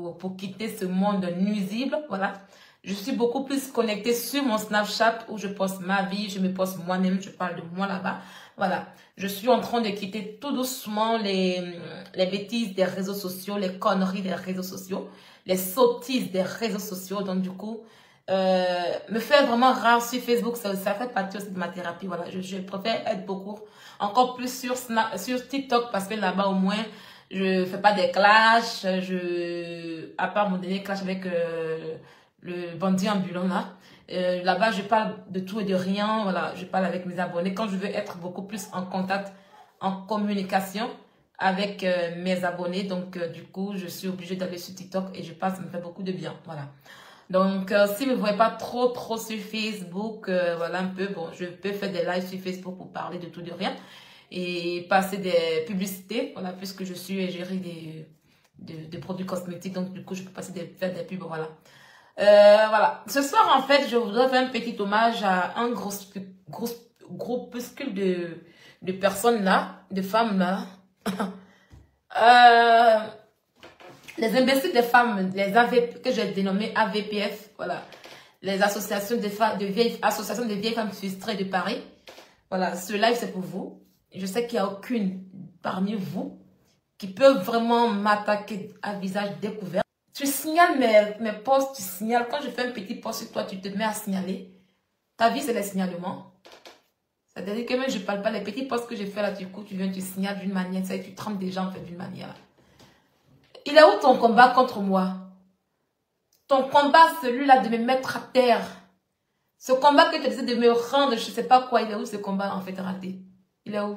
pour quitter ce monde nuisible. Voilà. Je suis beaucoup plus connectée sur mon Snapchat où je poste ma vie, je me poste moi-même, je parle de moi là-bas. Voilà. Je suis en train de quitter tout doucement les bêtises des réseaux sociaux, les conneries des réseaux sociaux, les sottises des réseaux sociaux. Donc, du coup, me faire vraiment rare sur Facebook, ça fait partie aussi de ma thérapie. Voilà. Je préfère être encore plus sur TikTok parce que là-bas, au moins, je fais pas des clashs. À part mon dernier clash avec le bandit ambulant là. Là-bas, je parle de tout et de rien. Voilà, je parle avec mes abonnés. Quand je veux être beaucoup plus en contact, en communication avec mes abonnés. Donc, du coup, je suis obligée d'aller sur TikTok et je pense que ça me fait beaucoup de bien. Voilà. Donc, si vous ne me voyez pas trop sur Facebook, voilà un peu, bon, je peux faire des lives sur Facebook pour parler de tout, de rien et passer des publicités, voilà, puisque je suis égérie des produits cosmétiques, donc du coup, je peux faire des pubs, voilà. Voilà. Ce soir, en fait, je voudrais faire un petit hommage à un groupuscule de personnes là, de femmes là. Les imbéciles des femmes, les AVP, que j'ai dénommé AVPF, voilà. Les associations associations de vieilles femmes frustrées de Paris. Voilà, ce live c'est pour vous. Je sais qu'il n'y a aucune parmi vous qui peut vraiment m'attaquer à visage découvert. Tu signales mes posts, tu signales. Quand je fais un petit post sur toi, tu te mets à signaler. Ta vie, c'est les signalements. C'est-à-dire que même je ne parle pas, les petits posts que j'ai fait là, du coup, tu viens, tu signales d'une manière, ça, tu trempes des gens en fait d'une manière. Il est où ton combat contre moi? Ton combat, celui-là de me mettre à terre. Ce combat que tu disais de me rendre, je ne sais pas quoi, il est où ce combat en fait raté? Il est où?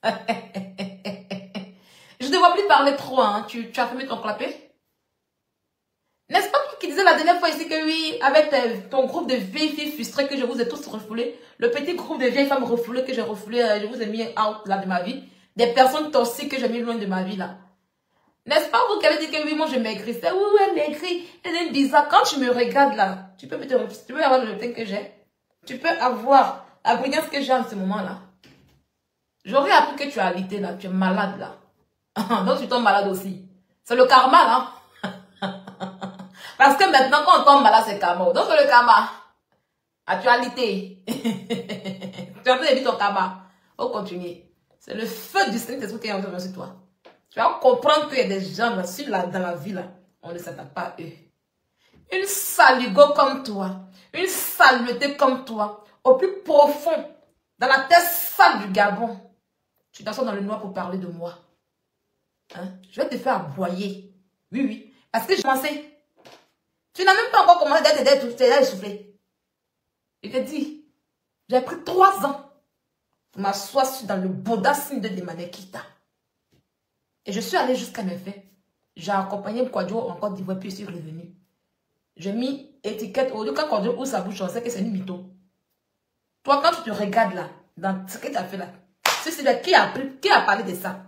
Je ne vois plus parler trop, hein. Tu as fermé ton clapet? N'est-ce pas toi qui disais la dernière fois ici que oui, avec ton groupe de vieilles filles frustrées que je vous ai tous refoulés, le petit groupe de vieilles femmes refoulées que j'ai refoulé, je vous ai mis out là de ma vie, des personnes toxiques que j'ai mis loin de ma vie là. N'est-ce pas vous qui avez dit que oui, moi je maigrissais, oui, elle maigrit, elle est bizarre. Quand tu me regardes là, tu peux avoir le teint que j'ai, tu peux avoir la brillance que j'ai en ce moment là. J'aurais appris que tu as alité là, tu es malade là. Donc tu tombes malade aussi. C'est le karma là. Parce que maintenant, quand on tombe malade, c'est karma. Donc, c'est le karma. Actualité. Tu as entendu ton karma. On continue. C'est le feu du Saint-Esprit qui est en sur toi. Tu vas comprendre qu'il y a des gens là, dans la vie, là. On ne s'attaque pas à eux. Une saligo comme toi. Une saleté comme toi. Au plus profond. Dans la terre sale du Gabon. Tu t'assois dans le noir pour parler de moi. Hein? Je vais te faire aboyer. Oui, oui. Parce que j'ai commencé. Tu n'as même pas encore commencé d'être essoufflé. Je te dis, j'ai pris 3 ans pour m'asseoir dans le Bodassin de Demanekita. Et je suis allée jusqu'à mes faits. J'ai accompagné le Quadro en Côte d'Ivoire, puis je suis revenue. J'ai mis étiquette au lieu quand Quadro ouvre sa bouche, on sait que c'est une mytho. Toi, quand tu te regardes là, dans ce que tu as fait là, qui a parlé de ça?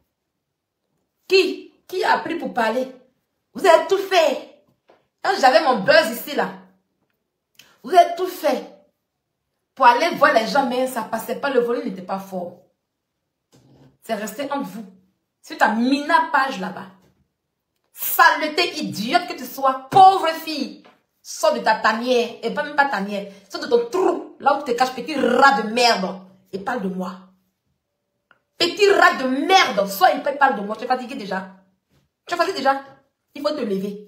Qui a appris pour parler? Vous avez tout fait. Quand j'avais mon buzz ici, là, vous avez tout fait pour aller voir les gens, mais ça ne passait pas, le volume n'était pas fort. C'est resté entre vous. C'est ta mina page là-bas. Saleté idiote que tu sois, pauvre fille, sors de ta tanière, et pas même pas tanière, sors de ton trou, là où tu te caches, petit rat de merde, et parle de moi. Petit rat de merde, sois et parle de moi. Tu es fatigué déjà. Tu es fatigué déjà. Il faut te lever.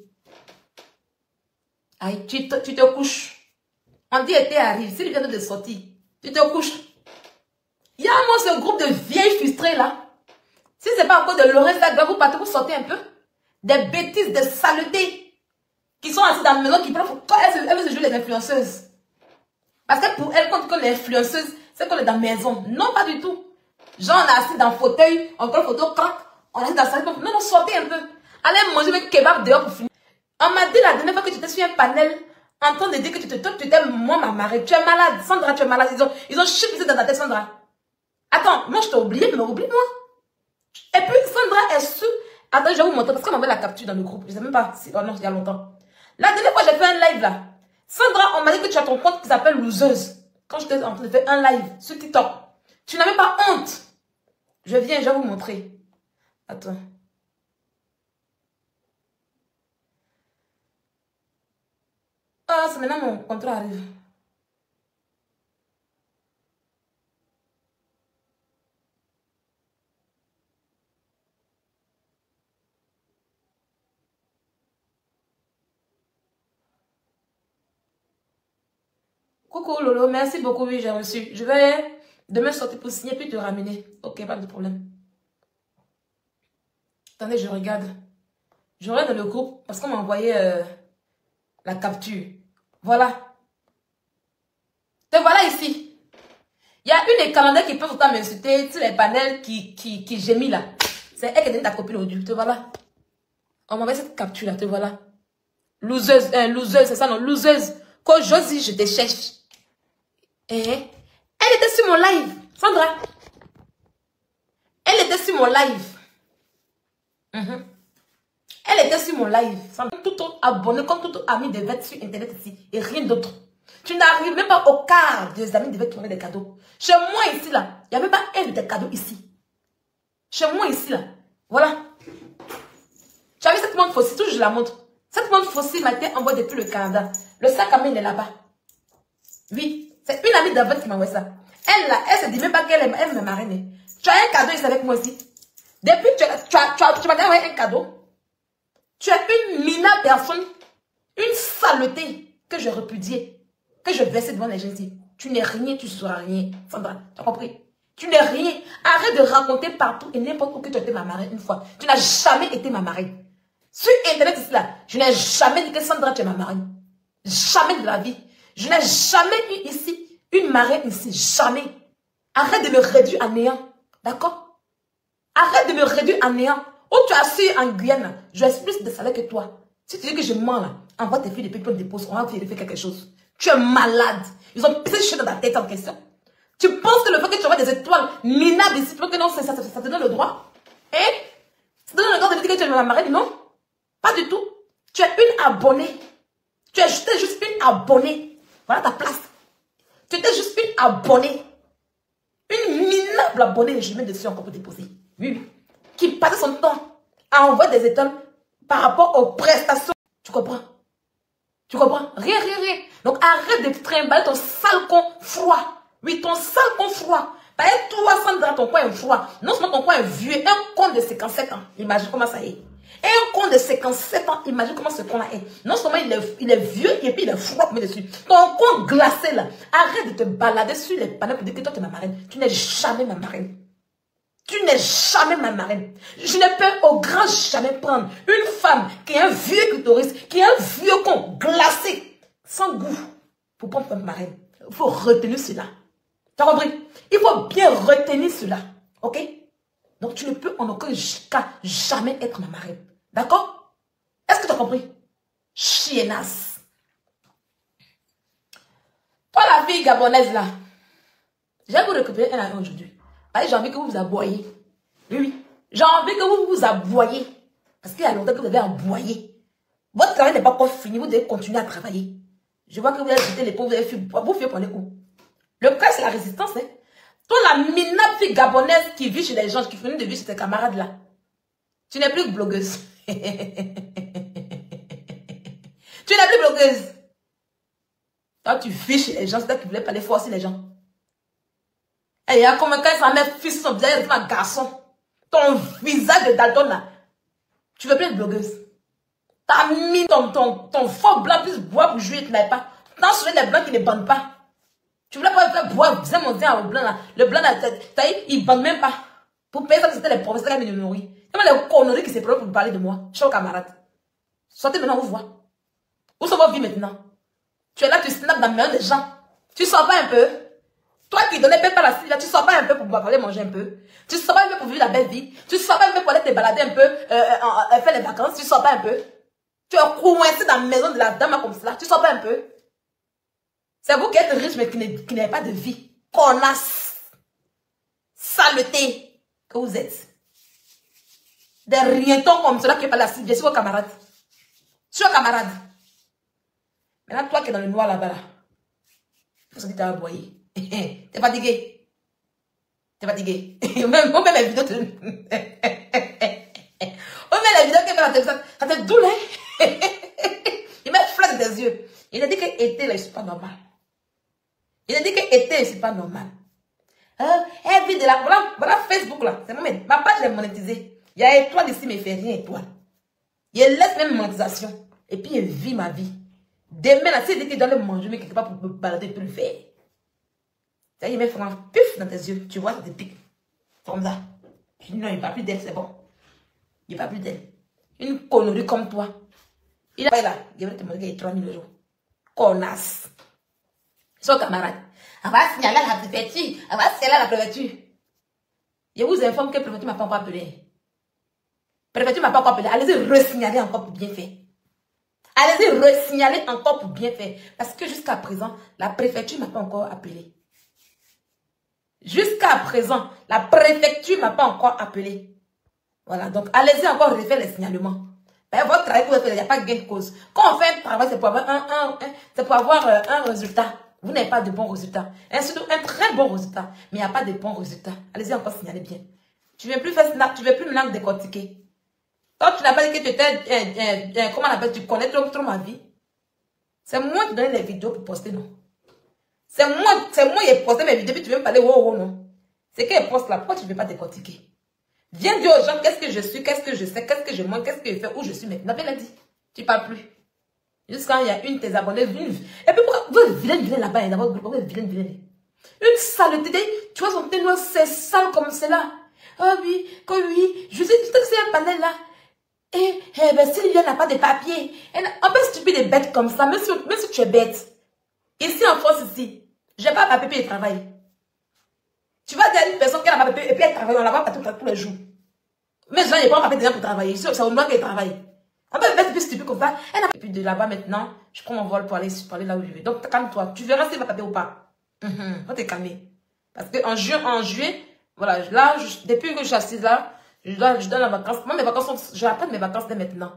Aïe, tu te couches. On dit été arrive. S'il vient de sortir, tu te couches. Il y a moi ce groupe de vieilles frustrées là. Si ce n'est pas encore de Lorenza, vous partez, vous sortez un peu. Des bêtises, des saletés. Qui sont assises dans la maison, qui prennent. Elle veut se jouer les influenceuses. Parce que pour elle, quand on dit que les influenceuses, c'est qu'on est dans la maison. Non, pas du tout. Genre, on est assis dans le fauteuil, on prend photo, crac. On est assis dans la salle. Non, non, sortez un peu. Allez manger le kebab dehors pour finir. On m'a dit la dernière fois que tu étais sur un panel en train de dire que tu étais moi ma marée. Tu es malade. Sandra, tu es malade. Ils ont chiffré dans ta tête, Sandra. Attends, moi je t'ai oublié, mais oublie-moi. Et puis Sandra est sous. Attends, je vais vous montrer parce qu'on m'avait la capture dans le groupe. Je ne sais même pas si. Oh non, il y a longtemps. La dernière fois, j'ai fait un live là. Sandra, on m'a dit que tu as ton compte qui s'appelle Loseuse. Quand j'étais en train de faire un live sur TikTok. Tu n'avais pas honte. Je viens, je vais vous montrer. Attends. Ah, c'est maintenant mon contrat arrive. Coucou Lolo, merci beaucoup, oui, j'ai reçu. Je vais demain sortir pour signer puis te ramener. Ok, pas de problème. Attendez, je regarde. Je regarde dans le groupe parce qu'on m'a envoyé la capture. Voilà. Te voilà ici. Il y a une des calendriers qui peut tout le temps m'insulter. Tu sais, les panels qui gémit là. C'est elle qui donne ta copine au Dieu. Te voilà. On m'a envoyé cette capture là, te voilà. Loseuse, loseuse, c'est ça non, loseuse. Quand Josie, je te cherche. Eh, elle était sur mon live, Sandra. Elle était sur mon live. Elle était sur mon live. Sandra, tout autre abonné, comme tout autre ami devait être sur internet ici. Et rien d'autre. Tu n'arrives même pas au quart des amis devaient te donner des cadeaux. Chez moi ici là, il n'y a même pas un de tes cadeaux ici. Chez moi ici là. Voilà. Tu as vu cette montre fossile, toujours je la montre. Cette montre fossile m'a été envoyée depuis le Canada. Le sac à main, il est là-bas. Oui. C'est une amie d'Avette qui m'a envoyé ça. Elle là, elle se dit même pas qu'elle aime me marrainer. Tu as un cadeau ici avec moi aussi. Depuis que tu m'as envoyé un cadeau. Tu es une minable personne. Une saleté que je répudiais. Que je versais devant les gens ici. Tu n'es rien, tu seras rien. Sandra, tu as compris? Tu n'es rien. Arrête de raconter partout et n'importe où que tu as été ma marraine une fois. Tu n'as jamais été ma marraine. Sur internet ici là, je n'ai jamais dit que Sandra tu es ma marraine. Jamais de la vie. Je n'ai jamais eu ici une marraine ici. Jamais. Arrête de me réduire à néant. D'accord? Arrête de me réduire à néant. Où tu as su en Guyane, je ai plus de salaire que toi. Si tu dis que je mens là, envoie tes filles des pépins de dépose, on va vérifier quelque chose. Tu es malade. Ils ont pissé chez dans ta tête en question. Tu penses que le fait que tu envoies des étoiles minables ici, tu penses que non, ça te donne le droit? Hein? Ça te donne le droit de dire que tu es ma marraine? Non? Pas du tout. Tu es une abonnée. Tu es juste une abonnée. Voilà ta place. Tu étais juste une abonnée. Une minable abonnée. Je mets dessus encore pour déposer. Oui, oui. Qui passait son temps à envoyer des étoiles par rapport aux prestations. Tu comprends? Tu comprends? Rien, rien, rien. Donc arrête de te trimballer ton sale con froid. Oui, ton sale con froid. Pas toi, Sandra, ton coin est froid. Non seulement ton coin est vieux, un con de 57 ans. Imagine comment ça est. Et un con de 57 ans, imagine comment ce con-là est. Non seulement il est vieux et puis il est froid comme dessus. Ton con glacé là, arrête de te balader sur les panneaux pour dire que toi tu es ma marraine. Tu n'es jamais ma marraine. Tu n'es jamais ma marraine. Je ne peux au grand jamais prendre une femme qui est un vieux clitoris, qui est un vieux con glacé, sans goût, pour prendre ma marraine. Il faut retenir cela. Tu as compris? Il faut bien retenir cela. Ok? Donc tu ne peux en aucun cas jamais être ma marraine. D'accord? Est-ce que tu as compris? Chiennasse. Toi la fille gabonaise là, je vais vous récupérer un à un aujourd'hui. J'ai envie que vous vous aboyez. Oui, oui. J'ai envie que vous vous aboyez. Parce qu'il y a longtemps que vous avez aboyé. Votre travail n'est pas encore fini, vous devez continuer à travailler. Je vois que vous avez jeté les pauvres, vous avez fait pour les coups. Le cas, c'est la résistance. Hein. Toi, la minable fille gabonaise qui vit chez les gens, qui finit de vivre chez tes camarades là. Tu n'es plus blogueuse. Tu n'es plus blogueuse. Toi, tu vis chez les gens, c'est toi qui voulais pas les forcer les gens. Et il y a comme quand ça met fils son visage de un garçon. Ton visage de Dalton là. Tu veux plus être blogueuse. T'as mis ton faux blanc plus bois pour jouer, tu n'avais pas. T'as soulevé des blancs qui ne bandent pas. Tu voulais pas faire boire, vous avez monté au blanc là. Le blanc là, il bande même pas. Pour payer ça, c'était les professeurs qui me nourrissent. Il y a des conneries qui se prennent pour parler de moi. Chers camarades. Sortez maintenant, on vous voit. Où sont vos vies maintenant? Tu es là, tu snaps dans le meilleur des gens. Tu sors pas un peu? Toi qui donnais même pas la fille, tu sors pas un peu pour aller manger un peu? Tu sors pas un peu pour vivre la belle vie? Tu sors pas un peu pour aller te balader un peu, faire les vacances? Tu sors pas un peu? Tu es coincé dans la maison de la dame comme cela? Tu sors pas un peu? C'est vous qui êtes riche mais qui n'avez pas de vie. Connasse. Saleté que vous êtes. Des rientons comme cela qui est pas la cible. Je suis vos camarades. Je suis vos camarades. Maintenant, toi qui es dans le noir là-bas, là, il faut se dire que tu as aboyé. T'es fatigué. T'es fatigué. Même les vidéos te... Même les vidéos que tu fais, ça te doule, hein. Il met flatte des yeux. Il a dit que été, là, je suis pas normal. Il a dit que été, je suis pas normal. Elle vit de la... Voilà Facebook, là. C'est ma page est monétisée. Il y a étoile ici, mais il fait rien étoile. Il laisse même monétisation. Et puis, il vit ma vie. Demain, là, s'il dit qu'il doit le manger, mais quelque part pour me balader, il peut le faire. Ça y est, il met un puf dans tes yeux. Tu vois, ça te pique. Comme ça. Je dis non, il ne parle plus d'elle, c'est bon. Il ne parle plus d'elle. Une connerie comme toi. Il a là, il va te demander 3 000 euros. Connasse. Son camarade. On va signaler à la préfecture. On va signaler à la préfecture. Je vous informe que la préfecture ne m'a pas encore appelé. La préfecture ne m'a pas encore appelé. Allez-y resignaler encore pour bien faire. Allez-y resignaler encore pour bien faire. Parce que jusqu'à présent, la préfecture ne m'a pas encore appelé. Jusqu'à présent, la préfecture ne m'a pas encore appelé. Voilà, donc allez-y encore refaire les signalements. Ben, votre travail, il n'y a pas de gain de cause. Quand on fait un travail, c'est pour avoir un résultat. Vous n'avez pas de bons résultats. Et surtout, un très bon résultat. Mais il n'y a pas de bons résultats. Allez-y encore signaler bien. Tu ne veux plus faire snap, tu ne veux plus maintenant décortiquer. Quand tu n'as pas dit que tu étais, comment on appelle, tu connais trop ma vie. C'est moi qui donne les vidéos pour poster, non. C'est moi qui ai posté mes vidéos, puis tu veux me parler, oh, non. C'est qu'elle poste là, pourquoi tu ne veux pas décortiquer? Viens dire aux gens qu'est-ce que je suis, qu'est-ce que je sais, qu'est-ce que je mange, qu'est-ce que je fais, où je suis maintenant. Elle a dit, tu ne parles plus. Jusqu'à il y a une de tes abonnés, et puis pourquoi vous êtes vilaine là-bas, dans votre groupe, vous êtes vilaine. Une saleté, tu vois son petit noir, c'est sale comme cela. Oh oui, je sais que c'est un panel là. Et ben, si elle n'a pas de papier, un peu stupide et bête comme ça, même si tu es bête. Ici en France, ici, je n'ai pas de papier et travail. Tu vas dire à une personne qui n'a pas de papier et puis elle travaille, on la voit pas tous les jours. Mais je n'ai pas de papier déjà pour travailler. C'est au moins qu'elle travaille. Un peu bête, plus stupide comme ça. Elle n'a pas de papier de là-bas maintenant. Je prends mon vol pour aller là où je vais. Donc calme-toi. Tu verras si elle va papier ou pas. Faut te calmer. Parce qu'en juillet, voilà, là, depuis que je suis assise là, je donne la vacance. Moi, mes vacances, je attends mes vacances dès maintenant.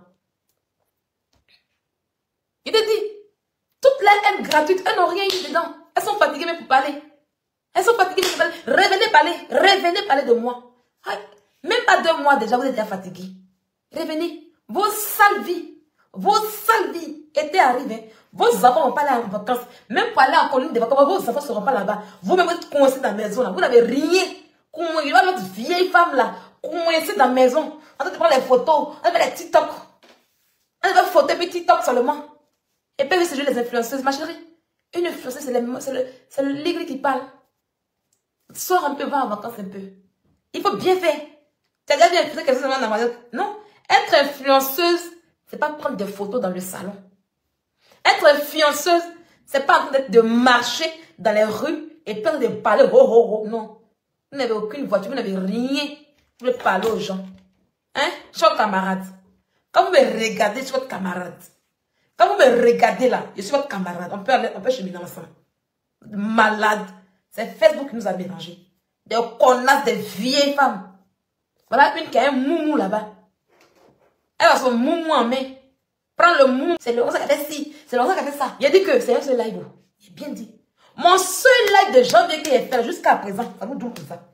Il te dit, toutes les aides gratuites, elles n'ont rien eu dedans. Elles sont fatiguées même pour parler. Elles sont fatiguées pour parler. Revenez parler de moi. Même pas 2 mois déjà, vous êtes déjà fatigués. Revenez. Vos sales vies étaient arrivées. Vos enfants vont pas aller en vacances. Même pour aller en colonie de vacances, vos enfants ne seront pas là-bas. Vous-même, vous êtes coincés dans la maison là. Vous n'avez rien. Il va notre vieille femme là, coincée dans la maison. On va prendre les photos, on va faire les TikTok. On va photo et puis TikTok seulement. Et puis, c'est juste les influenceuses, ma chérie. Une influenceuse, c'est le ligre qui parle. Sors un peu, va en vacances un peu. Il faut bien faire. Tu as déjà vu influencer quelque chose dans la maison? Non. Être influenceuse, c'est pas prendre des photos dans le salon. Être influenceuse, c'est pas en train de marcher dans les rues et puis de parler, non. Vous n'avez aucune voiture, vous n'avez rien. Vous voulez parler aux gens. Hein? Je suis votre camarade. Quand vous me regardez, je suis votre camarade. Quand vous me regardez là, je suis votre camarade. On peut cheminer ensemble. Malade. C'est Facebook qui nous a mélangés. Des connasses, des vieilles femmes. Voilà une qui a un moumou là-bas. Elle a son moumou en main. Prends le moumou. C'est Laurent qui a fait ci. C'est Laurent qui a fait ça. Il a dit que c'est un seul live. Il a bien dit. Mon seul live de janvier qui est fait jusqu'à présent. Ça vous donne comme ça.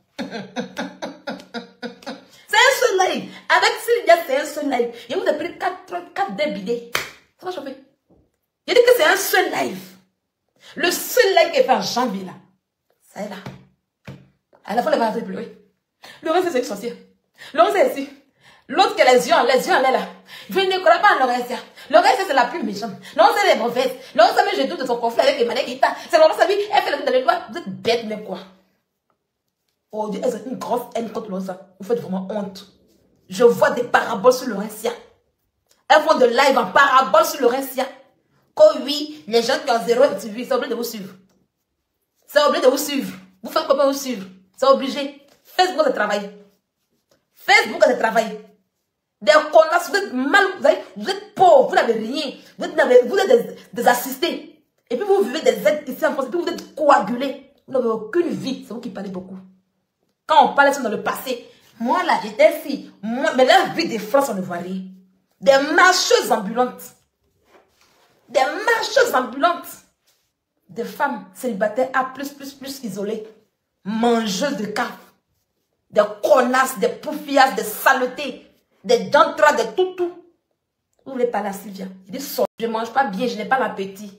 C'est un seul live. Avec Sylvia, c'est un seul live. Et vous avez pris 4 débidés. Ça va chauffer. Il a dit que c'est un seul live. Le seul live qui est fait en janvier là. Ça est là. À la fois, elle va pleurer. Le reste, c'est une sorcière. Le reste, c'est ici. L'autre qui a les yeux en l'air là. Je ne crois pas en Laurentia. Laurentia, c'est la plus méchante. Laurentia, elle est mauvaise. Laurentia, mais je doute de son conflit avec Emmanuel Guita. C'est Laurentia, lui, elle fait le truc dans les doigts. Vous êtes bête, mais quoi? Oh Dieu, elle a une grosse haine contre Laurentia. Vous faites vraiment honte. Je vois des paraboles sur Laurentia. Elles font de live en parabole sur Laurentia. Que oui, les gens qui ont 0 activité, c'est obligé de vous suivre. C'est obligé de vous suivre. Vous faites comment vous suivre? C'est obligé. Facebook, c'est travail. Facebook, c'est travail. Des connasses, vous êtes mal, vous êtes pauvre, vous n'avez rien. Vous êtes des assistés. Et puis vous vivez des aides ici en France, et puis vous êtes coagulés. Vous n'avez aucune vie. C'est vous qui parlez beaucoup. Quand on parlait dans le passé, moi là, j'étais fille. Mais la vie des France, on ne voit rien. Des marcheuses ambulantes. Des marcheuses ambulantes. Des femmes célibataires à plus isolées. Mangeuses de caf. Des connasses, des poufias, des saletés. Des dentras, des tout. Vous voulez parler à Sylvia? Il dit, je ne mange pas bien, je n'ai pas l'appétit.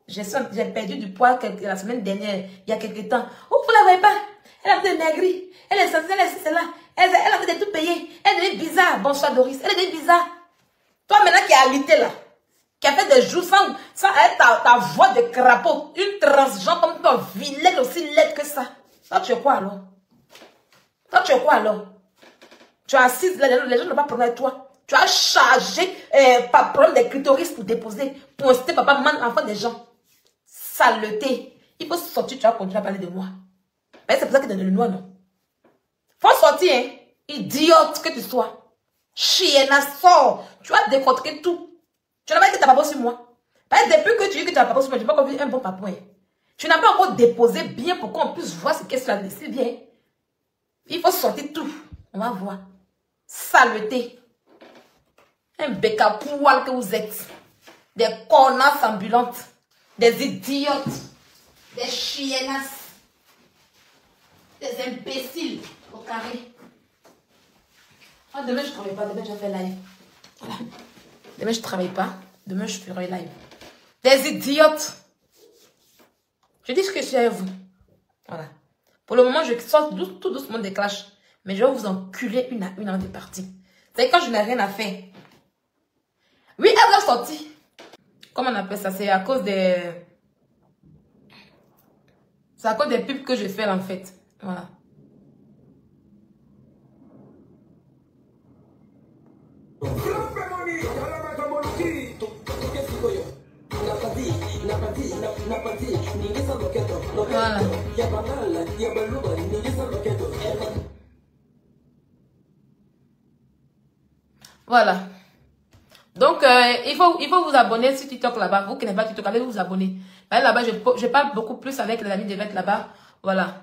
J'ai perdu du poids la semaine dernière, il y a quelques temps. Oh, vous ne la voyez pas? Elle a fait maigrir. Elle est censée, elle est celle-là. Elle a fait des tout payés. Elle est bizarre. Bonsoir Doris. Elle est bizarre. Toi maintenant qui es alité là, qui a fait des jours sans ta voix de crapaud, une transgenre comme toi, vilaine aussi laide que ça. Toi tu es quoi alors? Toi tu es quoi alors? Tu es assise là, les gens n'ont pas problème avec toi. Tu as chargé par problème des clitoris pour déposer, pour inciter papa, maman, enfant des gens. Saleté. Il faut sortir, tu vas continuer à parler de moi. Mais c'est pour ça que tu es dans le noir, non? Faut sortir, hein? Idiote que tu sois. Chienne, sort. Tu as décontré tout. Tu n'as pas dit que tu n'as pas sur moi. Parce que depuis que tu dis que tu n'as pas sur moi, tu n'as pas encore vu un bon papouin. Tu n'as pas encore déposé bien pour qu'on puisse voir ce qu'est-ce que tu as laissé bien. Il faut sortir tout. On va voir. Saleté. Un bec à poil que vous êtes. Des connasses ambulantes. Des idiotes. Des chiennasses. Des imbéciles au carré. Oh, demain, je ne travaille pas. Demain, je fais live. Voilà. Demain, je ne travaille pas. Demain, je ferai live. Des idiotes. Je dis ce que je suis avec vous. Voilà. Pour le moment, je sors tout doucement des clashs. Mais je vais vous enculer une à une en des parties. C'est quand je n'ai rien à faire. Oui, elle va sortir. Comment on appelle ça? C'est à cause des... C'est à cause des pubs que je fais en fait. Voilà. Voilà. Donc, il faut vous abonner sur TikTok là-bas. Vous qui n'avez pas TikTok, allez vous abonner. Là-bas, je parle beaucoup plus avec les amis d'Evette là-bas. Voilà.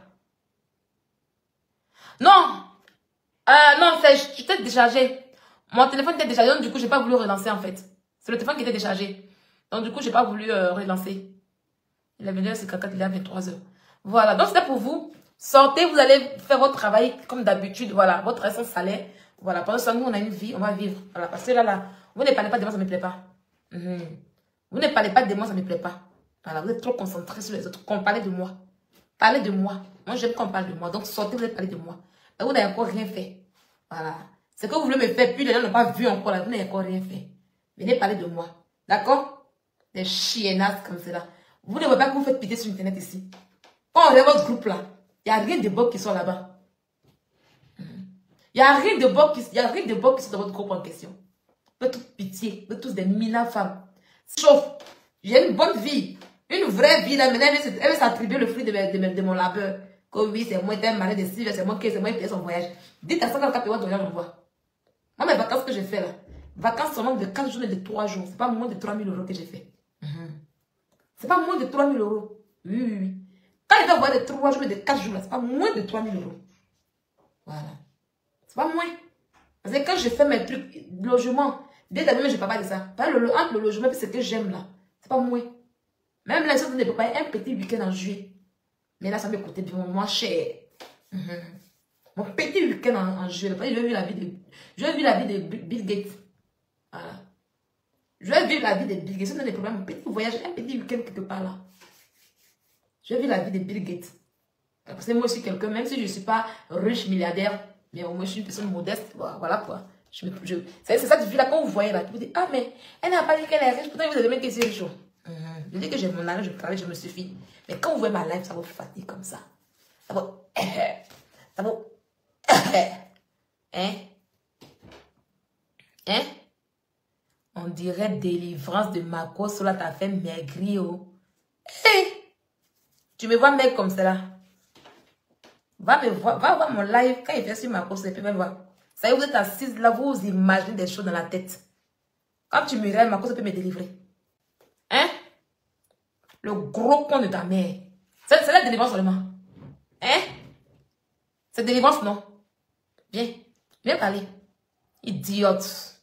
Non. Non, j'étais déchargé. Mon téléphone était déchargé, donc du coup, j'ai pas voulu relancer en fait. C'est le téléphone qui était déchargé. Donc du coup, j'ai pas voulu relancer. Il est venu à 54, il est à 23h. Voilà, donc c'était pour vous. Sortez, vous allez faire votre travail comme d'habitude. Voilà, votre essence salaire. Voilà, pendant ce temps, nous, on a une vie, on va vivre. Voilà, parce que là, vous ne parlez pas de moi, ça ne me plaît pas. Vous ne parlez pas de moi, ça ne me plaît pas. Voilà, vous êtes trop concentrés sur les autres. Qu'on parle de moi. Parlez de moi. Moi, j'aime qu'on parle de moi. Donc, sortez, vous allez parler de moi. Là, vous n'avez encore rien fait. Voilà. C'est que vous voulez me faire, puis les gens n'ont pas vu encore là. Vous n'avez encore rien fait. Venez parler de moi. D'accord? Des chiennasses comme cela. Vous ne voyez pas que vous faites pitié sur Internet ici. Quand on regarde votre groupe là, il n'y a rien de beau qui sont là-bas. Il n'y a rien de beau qui sont dans votre groupe en question. Vous faites toute pitié. Vous êtes tous des minas femmes. Sauf, j'ai une bonne vie. Une vraie vie là. Maintenant, elle veut s'attribuer le fruit de mon labeur. Que oui, c'est moi qui ai marre de Sylvie, c'est moi qui ai payé son voyage. Dites à ça quand le capitaine voyage, on voit. Moi, mes vacances que j'ai fait là, vacances seulement de 4 jours et de 3 jours. C'est pas moins de 3 000 € que j'ai fait. C'est pas moins de 3 000 €. Oui, oui, oui. Quand il va voir de 3 jours et de 4 jours là, c'est pas moins de 3 000 €. Voilà. C'est pas moins. Parce que quand je fais mes trucs, logement, dès d'abord, je ne peux pas de ça. Entre le logement et ce que j'aime là, c'est pas moins. Même là, je ne peux pas un petit week-end en juillet. Mais là, ça me coûtait bien moins cher. Mon petit week-end en juillet. Je vais vivre la vie de Bill Gates. Voilà. Je vais vivre la vie de Bill Gates. Ce n'est pas des problèmes. Mon petit voyage, un petit week-end quelque part là. Je vais vivre la vie de Bill Gates. Parce que moi aussi, quelqu'un, même si je ne suis pas riche, milliardaire, mais au moins je suis une personne modeste. Voilà quoi. C'est cette vie-là, quand vous voyez là, vous dites, ah mais elle n'a pas dit qu'elle est riche, pourtant vous avez même qu'elle est riche. Je dis que j'ai mon argent, je travaille, je me suffis. Mais quand vous voyez ma life, ça vous fatigue comme ça. Ça vous... Ça vous... Hein? Hein? On dirait délivrance de Marco, cela t'a fait maigrir. Oh. Hey! Tu me vois maigre comme cela. Va voir mon live quand il fait sur Marco, c'est plus voir. Ça y est, vous êtes assise là, vous imaginez des choses dans la tête. Quand tu me regardes, Marco, ça peut me délivrer. Hein? Le gros con de ta mère. C'est la délivrance seulement. Hein? C'est délivrance, non? Viens parler. Idiote.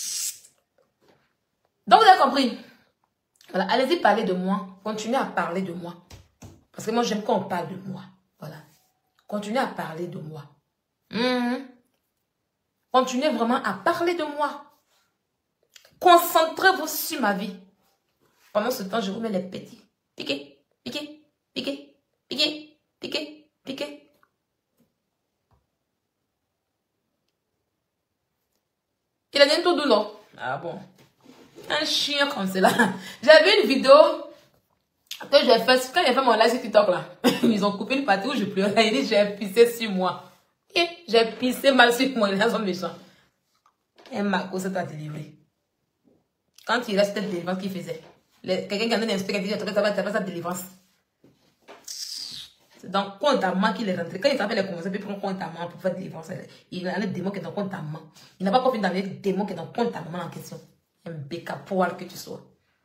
Donc, vous avez compris. Voilà, allez-y parler de moi. Continuez à parler de moi. Parce que moi, j'aime quand on parle de moi. Voilà. Continuez à parler de moi. Continuez vraiment à parler de moi. Concentrez-vous sur ma vie. Pendant ce temps, je vous mets les petits. Piqué, piqué, piqué, piqué, piqué, piqué. Il a dit tout doux, non? Ah bon. Un chien comme cela. J'ai vu une vidéo que j'ai fait, quand j'ai fait mon live sur TikTok là. Ils ont coupé une partie où je pleurais. Il dit, j'ai pissé sur moi. Et j'ai pissé mal sur moi. Les gens sont méchants. Et Marco s'est délivré. Quand il reste cette délivrance qu'il faisait. Quelqu'un qui en a inspiré, qui dit, ça va faire sa délivrance. C'est dans le compte à main qu'il est rentré. Quand il s'appelle les commencer, il prend compte à main pour faire délivrance. Il a un démon qui est dans le compte à main. Il n'a pas confié dans les démons qui est dans le compte à main en question. Un béca poil que tu sois.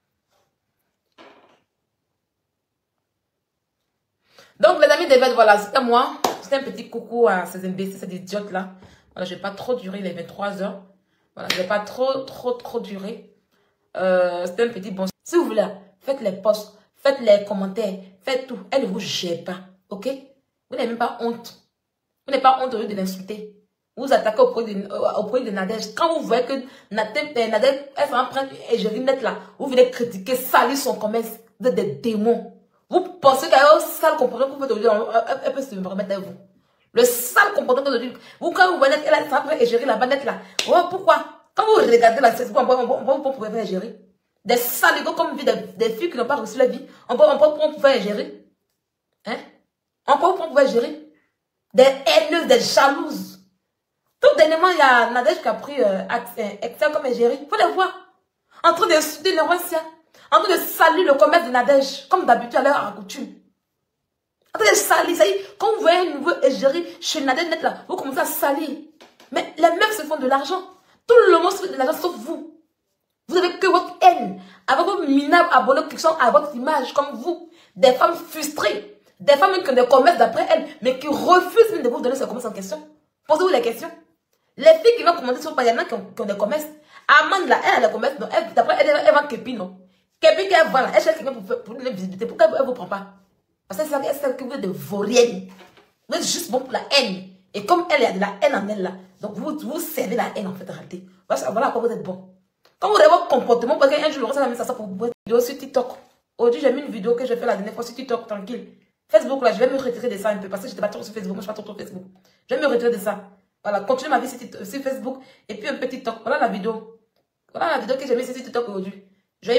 Donc, les amis des bêtes, voilà, c'était moi. C'était un petit coucou à ces imbéciles, ces idiotes-là. Voilà, je vais pas trop durer, il est 23 heures. Voilà, je vais pas trop durer. C'était un petit bon. Si vous voulez, faites les posts, faites les commentaires, faites tout. Elle ne vous gère pas, ok? Vous n'avez même pas honte. Vous n'avez pas honte de l'insulter. Vous vous attaquez au produit de Nadège. Quand vous voyez que Nadège, elle s'en prend et je viens d'être là, vous venez critiquer, salir son commerce. Vous êtes des démons. Vous pensez qu'il y a un sale comportement que vous faites aujourd'hui, elle peut se remettre à vous. Le sale comportement que vous faites, vous, quand vous voyez qu'elle s'en prend et gérer la bandette là, oh, pourquoi? Quand vous regardez la cesse, on peut faire gérer. Des saligots comme vie, des filles qui n'ont pas reçu la vie, on peut faire gérer. Hein? On peut faire gérer. Des haineuses, des jalouses. Tout dernièrement, il y a Nadège qui a pris Excel comme égérie. Il faut les voir. En train de souder les Rossiens. En train de salir le commerce de Nadège. Comme d'habitude à leur coutume. En train de salir. Ça y est, quand vous voyez un nouveau égérie chez Nadège net là, vous commencez à salir. Mais les mecs se font de l'argent. Tout le monde se fait de l'argent sauf vous. Vous avez que votre haine. Avec vos minables abonnés qui sont à votre image comme vous. Des femmes frustrées. Des femmes qui ont des commerces d'après elles. Mais qui refusent même de vous donner ce commerce en question. Posez-vous les questions. Les filles qui vont commenter sur il y en a qui ont des commerces. Amande là, elle a des commerces. D'après elle vend Képi, non. Képi qu'elle vend là, elle cherche quelqu'un pour les visiter. Pourquoi elle ne vous prend pas? Parce que c'est celle que vous êtes de vaurienne. Vous êtes juste bon pour la haine. Et comme elle a de la haine en elle là, donc vous servez la haine en fait en réalité. Voilà à quoi vous êtes bon. Quand vous avez votre comportement, parce qu'un jour je reçois la même ça pour vous vidéo sur TikTok. Aujourd'hui j'ai mis une vidéo que j'ai fait la dernière fois sur TikTok, tranquille. Facebook là, je vais me retirer de ça un peu parce que j'étais pas trop sur Facebook, moi je suis pas trop sur Facebook. Je vais me retirer de ça. Voilà, continuez ma vie sur Facebook et puis un petit TikTok. Voilà la vidéo. Voilà la vidéo que j'ai mis sur TikTok aujourd'hui. J'ai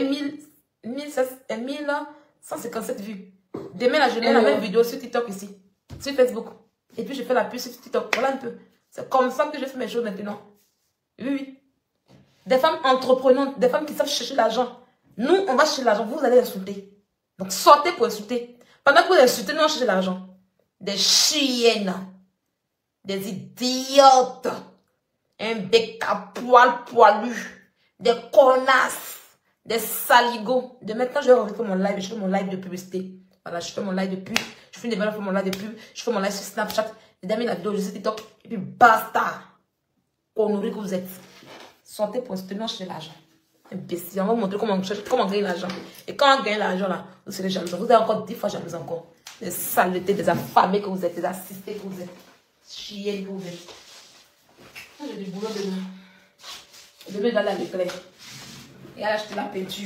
1157 vues. Demain là, je mets la même vidéo sur TikTok ici. Sur Facebook. Et puis je fais la pub sur TikTok. Voilà un peu. C'est comme ça que je fais mes choses maintenant. Oui, oui. Des femmes entreprenantes, des femmes qui savent chercher l'argent. Nous, on va chercher l'argent. Vous allez insulter. Donc sortez pour insulter. Pendant que vous insultez, nous on cherche l'argent. Des chiennes. Des idiotes, un bec à poil poilu, des connasses, des saligots. De maintenant, je vais refaire mon live, je fais mon live de publicité. Voilà, je fais mon live de pub, je fais une débat, je fais mon live de pub, je fais mon live sur Snapchat, j'ai mis la vidéo, je sais TikTok, et puis basta. Honoré que vous êtes. Sortez pour soutenir chez l'argent. Imbécile, on va vous montrer comment gagner l'argent. Et quand on gagne l'argent là, vous serez jaloux. Vous êtes encore 10 fois jaloux encore. Des saletés, des affamés que vous êtes, des assistés que vous êtes. Chienne que vous êtes. J'ai du boulot demain. Demain, d'aller à l'école. Et elle a acheté la peinture.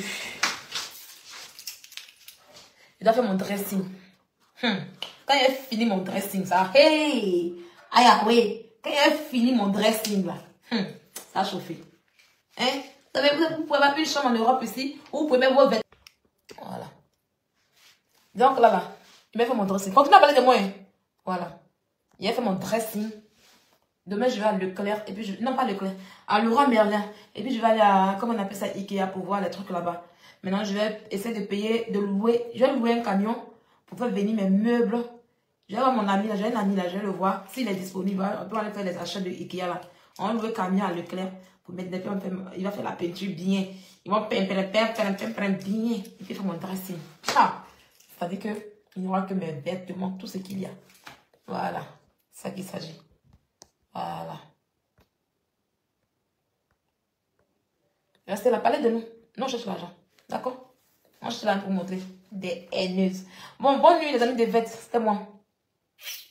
Je dois faire mon dressing. Quand j'ai fini mon dressing, ça. Hey! Aïe, oui. Quand j'ai fini mon dressing, là. Ça a chauffé. Hein? Vous pouvez avoir une chambre en Europe ici. Ou vous pouvez mettre vos vêtements. Voilà. Donc là, je vais faire mon dressing. Continuez à parler de moi. Hein? Voilà. J'ai fait mon dressing. Demain, je vais à Leclerc. Et puis, non, pas Leclerc. À Leroy Merlin. Et puis, je vais aller à, comment on appelle ça, Ikea, pour voir les trucs là-bas. Maintenant, je vais essayer de payer, de louer. Je vais louer un camion pour faire venir mes meubles. Je vais voir mon ami là. J'ai un ami là, je vais le voir. S'il est disponible, on peut aller faire les achats de Ikea là. On va louer un camion à Leclerc. Pour mettre des il va faire la peinture bien. Ils vont peindre bien. Et puis, faire mon dressing. Ça. C'est-à-dire que il n'y aura que mes vêtements, tout ce qu'il y a. Voilà. C'est ça qu'il s'agit. Voilà. Restez là, parlez de nous. Non, cherche l'argent. D'accord? Moi, je suis là pour vous montrer des haineuses. Bon, bonne nuit, les amis des vêtements. C'était moi.